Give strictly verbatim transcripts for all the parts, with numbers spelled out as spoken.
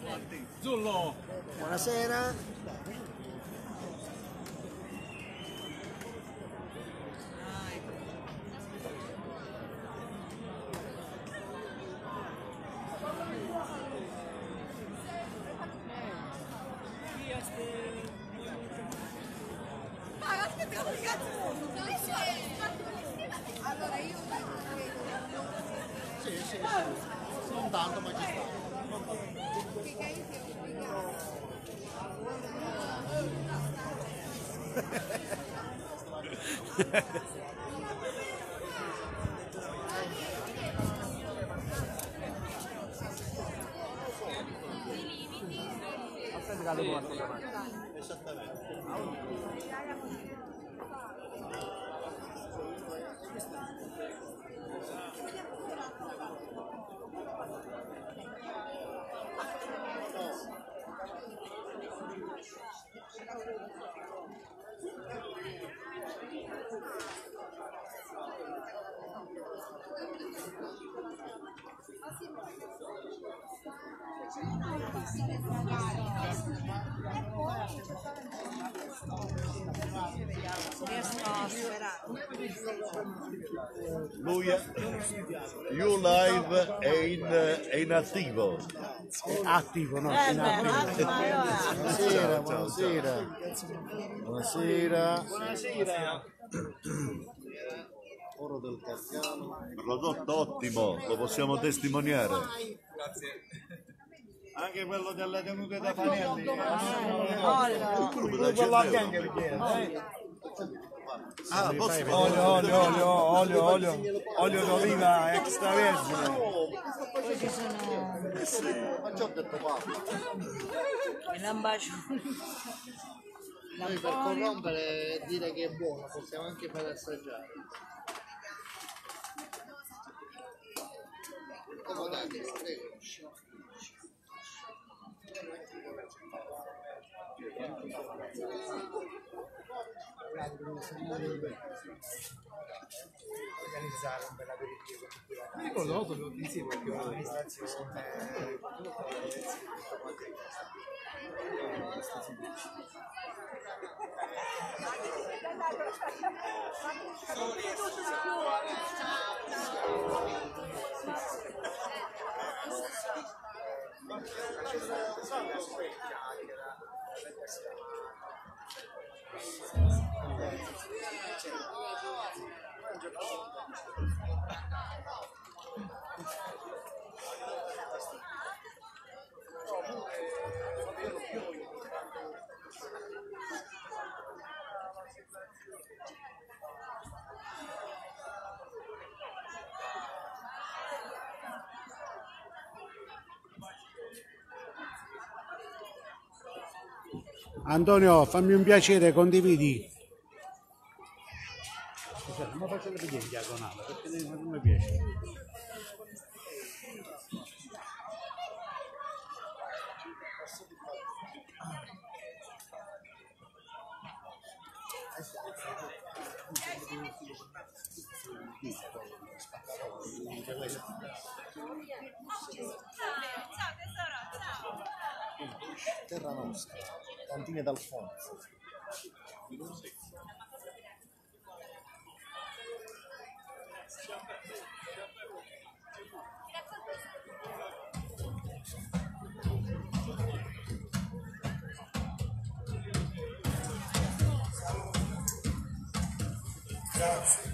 Zullo. Buonasera. Allora io Sì, sì, sì. Non tanto, ma ci sta. Esattamente. Lui è, You Live è in, è in attivo. Attivo, no? Eh, In beh, attivo. buonasera, Buonasera, buonasera. Buonasera. Buonasera. Oro del Carcano. Prodotto ottimo, lo possiamo testimoniare. Grazie. Anche quello delle tenute da Fanelli. olio, Quello a bianco perché. Ah, posso Olio, olio, olio, olio, olio, olio d'oliva extravergine. poi ci sono Ma ci ho detto qua. i lambacioni. Noi per corrompere e dire che è buono possiamo anche fare assaggiare. Accomodate, prego. Organizzare un bel aperitivo. Mi ricordo molto che insieme perché l'organizzazione Antonio, fammi un piacere, condividi. Scusate, ma faccio vedere in diagonale perché non mi piace. Terra Nostra, Cantine d'Alfonso. Grazie.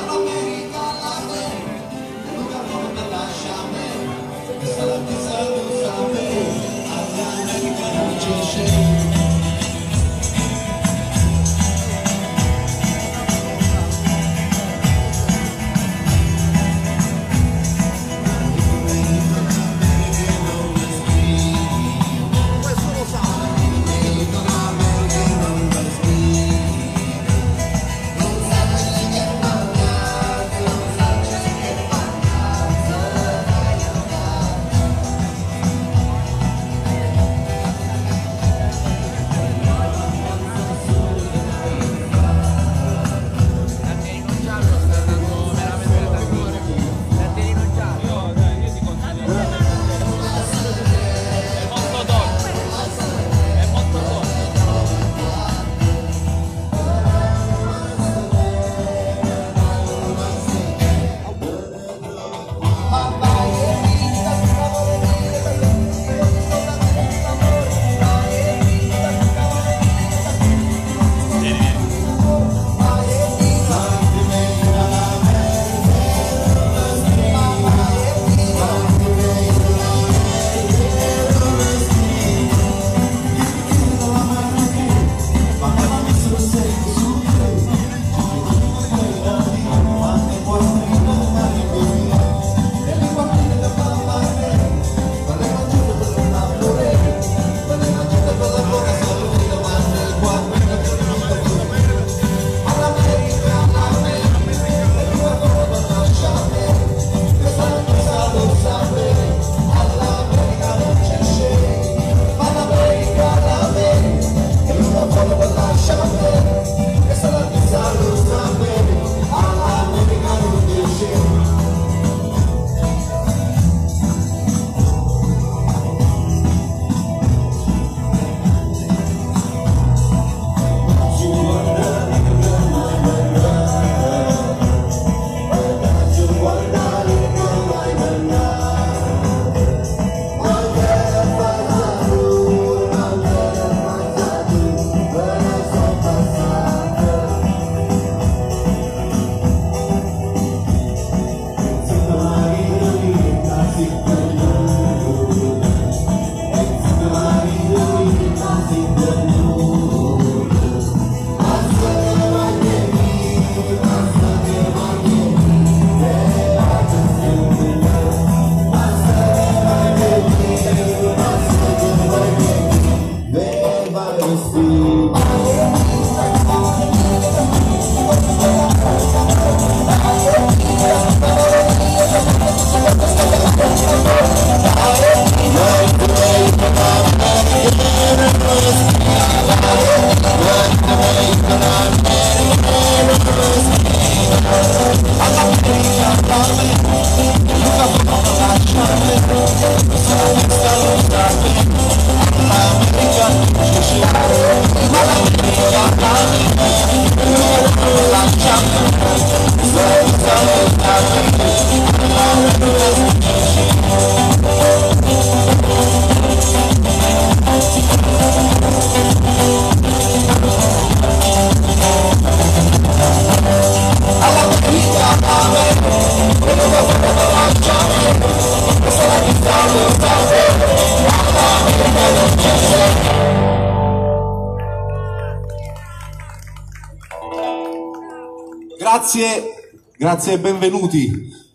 Grazie, grazie e benvenuti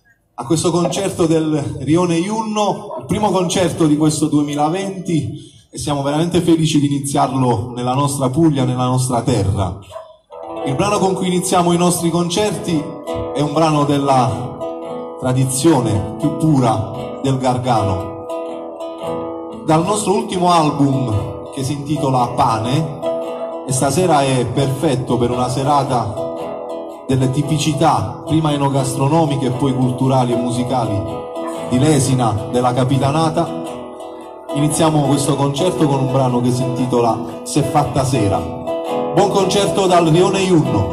a questo concerto del Rione Iunno, il primo concerto di questo duemilaventi, e siamo veramente felici di iniziarlo nella nostra Puglia, nella nostra terra. Il brano con cui iniziamo i nostri concerti è un brano della tradizione più pura del Gargano. Dal nostro ultimo album, che si intitola Pane, e stasera è perfetto per una serata delle tipicità, prima enogastronomiche e poi culturali e musicali di Lesina, della Capitanata. Iniziamo questo concerto con un brano che si intitola Se fatta sera. Buon concerto dal Rione Iunno.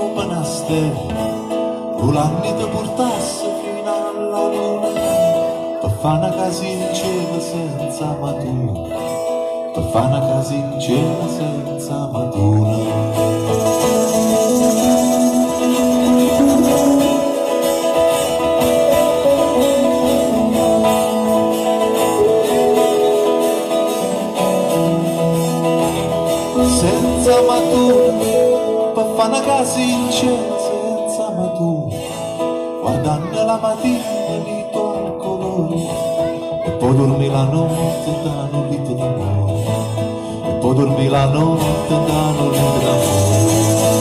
panaste, volanni ti portasse fino alla luna, per fare una casa in cielo senza matura, per fare una casa in cielo senza matura. Senza matura, per fare una casa in cielo senza matura, guardando la mattina lito al colore, e poi dormi la notte da un lito d'amore, e poi dormi la notte da un lito d'amore.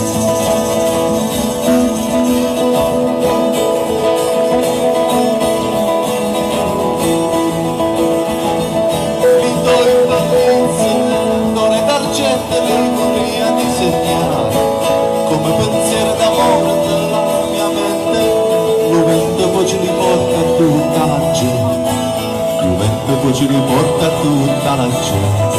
L'economia disegnata come pensiero d'amore nella mia mente, lo vento poi ci riporta tutta la gente, lo vento poi ci riporta tutta la gente.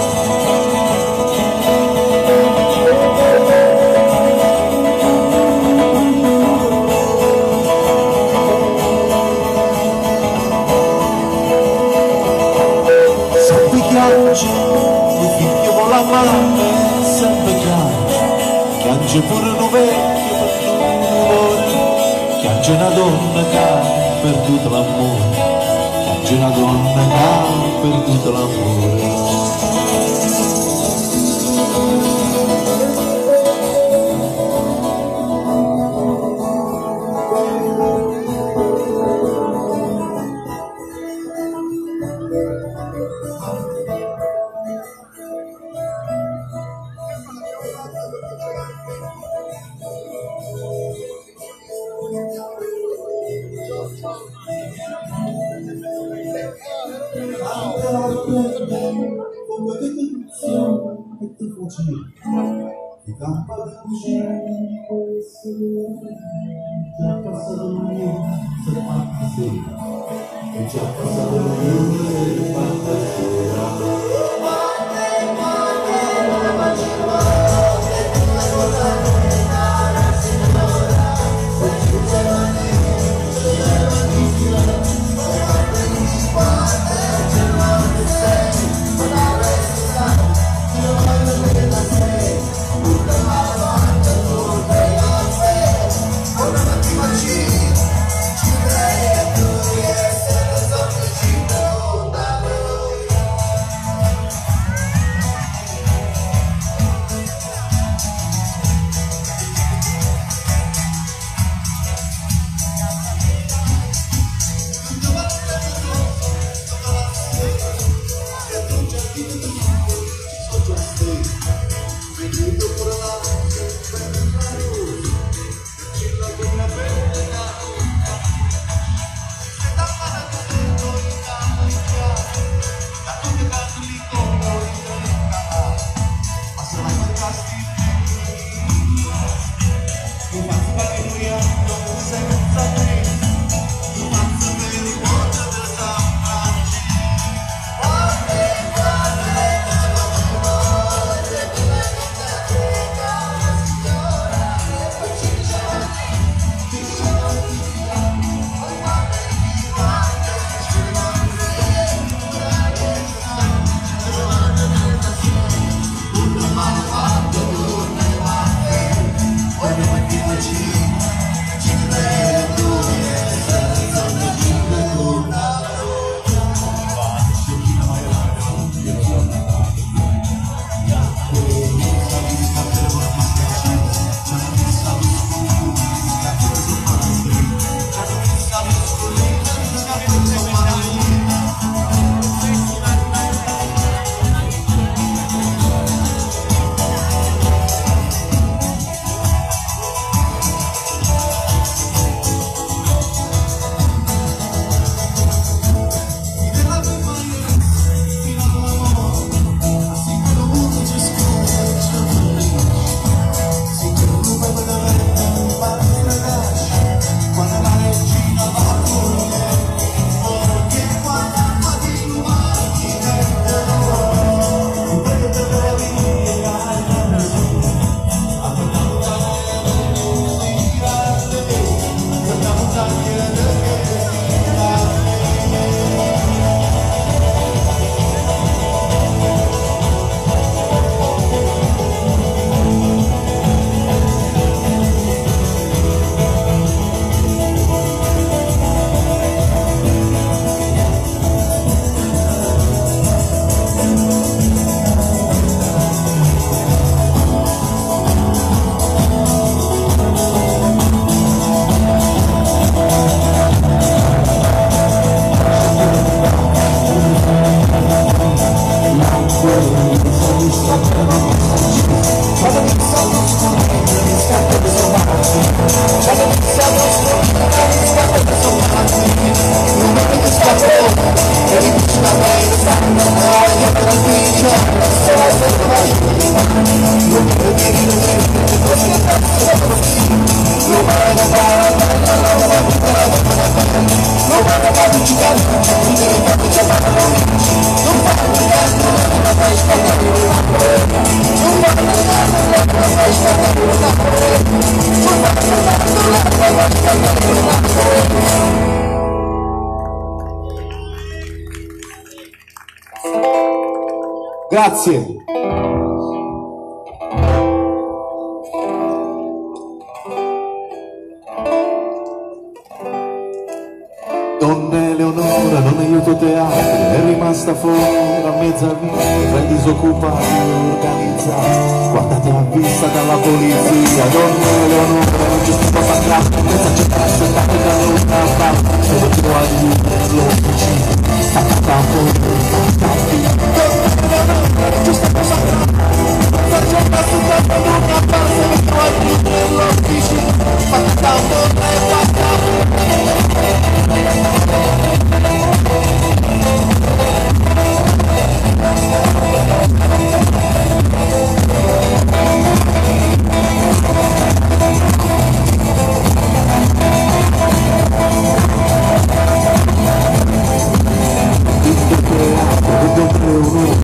Sempre piange il figlio con la mano, sempre piange, piange pure un vecchio per l'amore, piange una donna che ha perduto l'amore, piange una donna che ha perduto l'amore. Ci crei e tu di essere sopra, ci Grazie. Donna Eleonora, non aiuto teatro, è rimasta fuori a mezza vita, tra i disoccupati organizzati, guardate a vista dalla polizia. Donna Eleonora,